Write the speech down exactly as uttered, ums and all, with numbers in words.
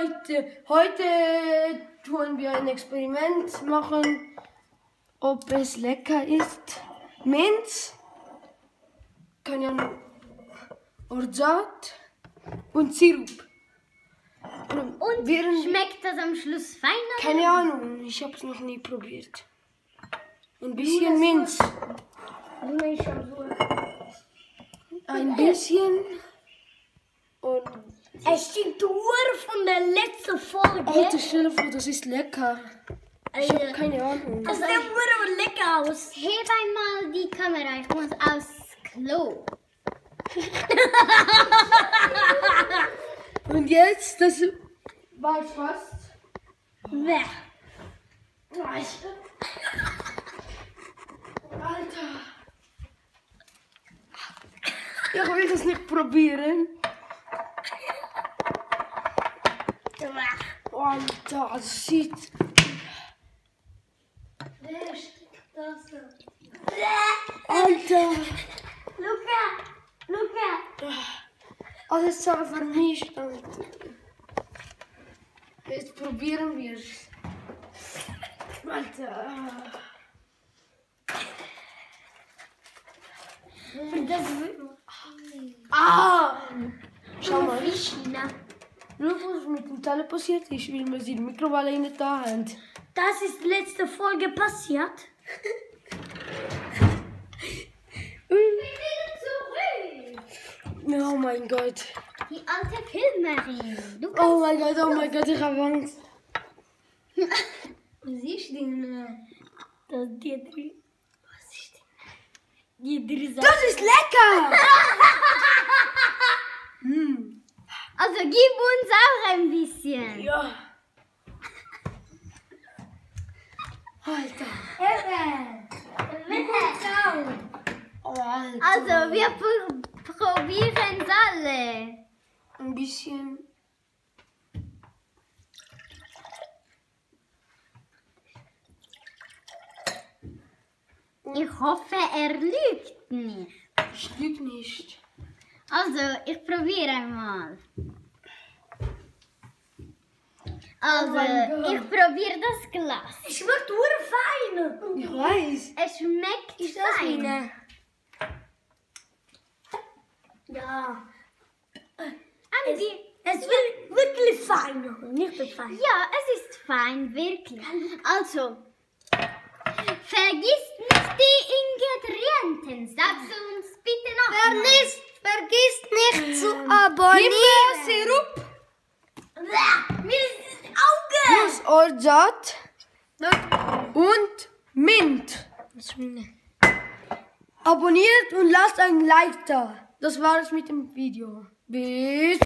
Leute, heute tun wir ein Experiment machen, ob es lecker ist. Minz, keine Ahnung, Orzat und Sirup. Und Während, schmeckt das am Schluss feiner? keine Ahnung, ich habe es noch nie probiert. Ein bisschen Minz. Ein bisschen. Und Es stimmt die Uhr von der letzten Folge. Alter, stell dir vor, das ist lecker. Ich habe keine Ahnung. Das sieht aber lecker aus. Heb einmal die Kamera, ich muss aufs Klo. Und jetzt, das war fast. Bäh. Alter. Ich will das nicht probieren. Alter, das sieht. Alter. Luca, Luca. Alles so vermischt. Alter. Jetzt probieren wir es. Alter. Das Ah! Schau mal. Fischna. Schau, was mit dem Teller passiert ist, weil wir sie in der Mikrowelle nicht da haben. Das ist letzte Folge passiert. Oh mein Gott. Die alte Filmerin. Du Oh mein Gott, oh mein Gott, ich habe Angst. Was ist denn das die drin? Was ist denn? Die drin Das ist lecker! hm. Also gib uns auch ein bisschen. Ja. Alter. Oh, Alter. Also wir pr probieren es alle. Ein bisschen. Ich hoffe, er lügt nicht. Ich lüge nicht. Also, ich probiere einmal. Also, Oh mein Gott. ich probiere das Glas. Es schmeckt urfein. Ich weiß. Es schmeckt Ist das fein. meine? Ja. Andi, Es wird wirklich fein. Nicht so fein. ja, es ist fein, wirklich. Also, vergiss nicht die Ingredienten. Sagst du uns bitte noch mal. Vergiss, vergiss nicht zu abonnieren. Sirup. Mir ist das Auge. Plus Orzat und Mint. Abonniert und lasst ein Like da. Das war es mit dem Video. Bis